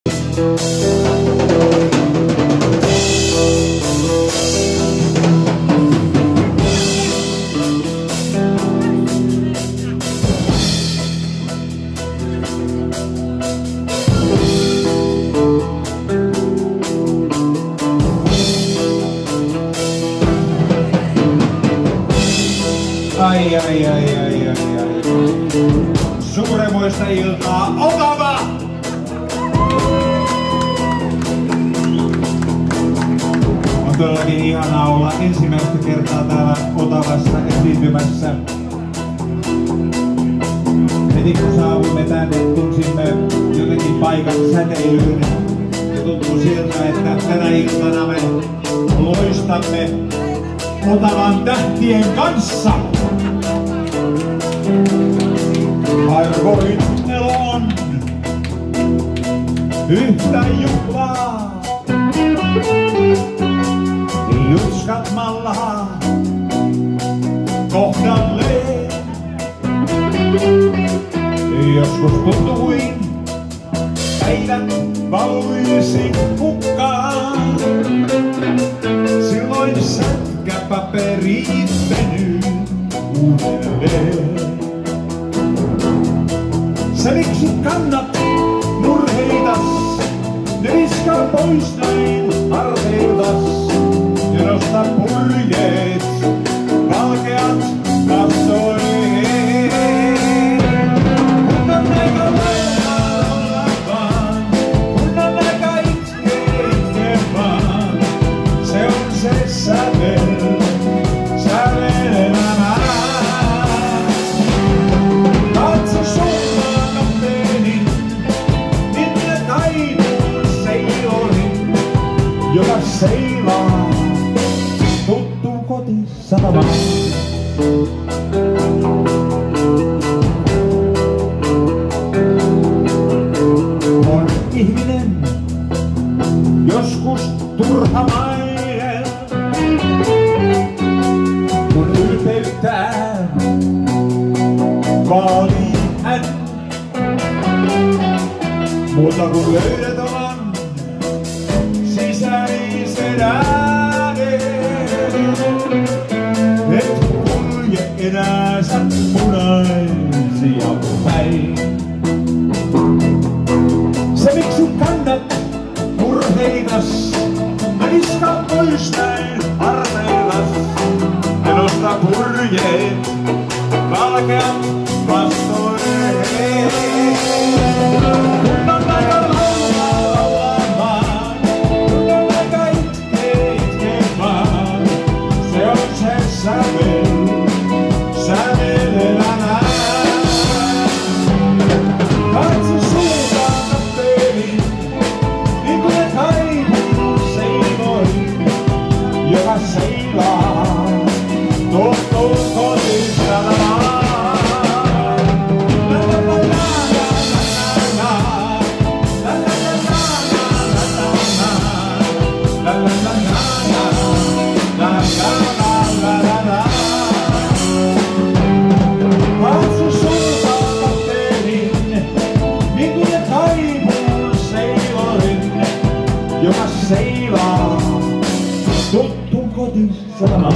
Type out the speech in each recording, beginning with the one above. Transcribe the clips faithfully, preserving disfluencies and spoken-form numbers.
Ai, ai, ai, ai, ai, ai. Suuremoista iltaa, Otava! On todellakin ihanaa olla ensimmäistä kertaa täällä Otavassa esiintymässä. Heti kun saavuimme tänne, tunsimme jotenkin paikan säteilyyn. Ja tuntuu siltä, että tänä iltana me loistamme Otavan tähtien kanssa. Arvoittelu on yhtä juhlaa. Jutskat mallaa kohdalleen. Joskus tuntuin päivät valuisi hukkaan. Silloin sätkäpaperit venyy uudelleen. Sä miksi kannat murheitas, ne viskaa pois näin arheiltas. Ja nosta purjeet, valkeat vastoin. Kun on aika lailla olla vaan, kun on aika itke itke vaan. Se on se sävel, sävel elämää. Katso suuntaan kapteenin, minne kaivuun seilorin, joka seilaa tuttuun kotisatamaan. On ihminen joskus turhamainen, kun ylpeyttään vaalii hän. Mutta kun löydät oman sisäisen äänen, et kulje enää sä punaisia päin. Se miksi kannat murheitas, mä niskaan pois näin armeilas. Ja nosta purjeet, valkeat vastoin. Kun on aika laulaa, laulaa vaan, kun on aika itke, itke vaan. Se on se sävel, sävel elämää. Katso suuntaan kapteenin, niin kuin ne kaivuun seiloin, joka seilaa tuttuun kotisatamaan. Katso suuntaan kapteenin, niin kuin ne kaivuun seiloin, joka seilaa tuttuun kotisatamaan.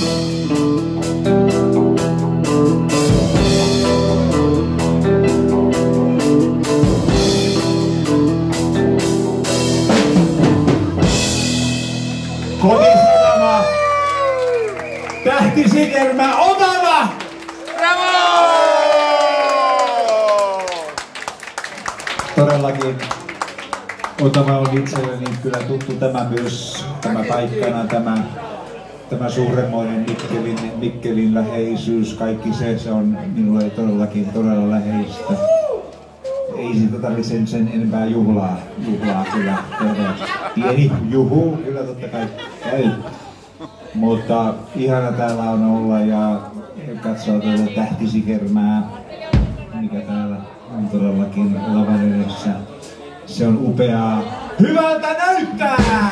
Kotisatama, Tähtisikermä, Otava! Bravo! Todellakin Otava on itselleni kyllä tuttu tämä myös, tämä paikkana, tämä, tämä suuremmoinen Mikkelin, Mikkelin läheisyys, kaikki se, se on minulle todellakin todella läheistä. Ei siitä tarvitse sen enempää juhlaa, juhlaa kyllä, pieni juhu kyllä totta kai käy. Mutta ihana täällä on olla ja katsoa tuota Tähtisikermää, mikä täällä on todellakin lavan edessä. Se on upeaa. Hyvältä näyttää!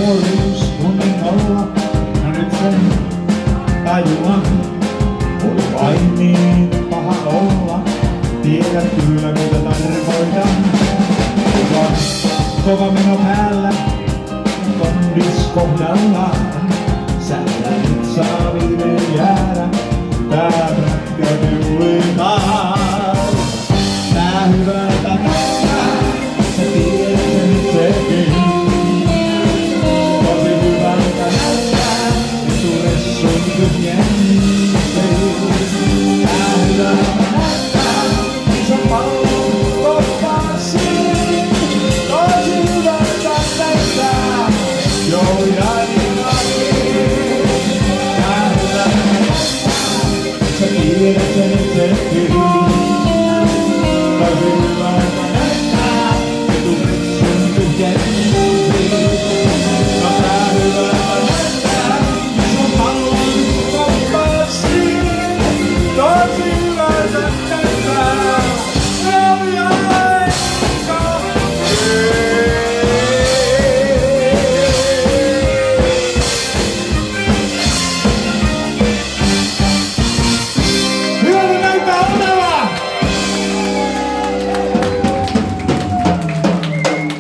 nuoruus kunnialla, no nyt sen tajuan. Oli vain niin paha olla, tiedät kyllä mitä tarkoitan. Kova, kova meno päällä, kondis kohdallaan. Säälä nyt saa viimein jäädä, tää pätkä juurikaan. Tää hyvältä näyttää, sä tiedät sen itsekin.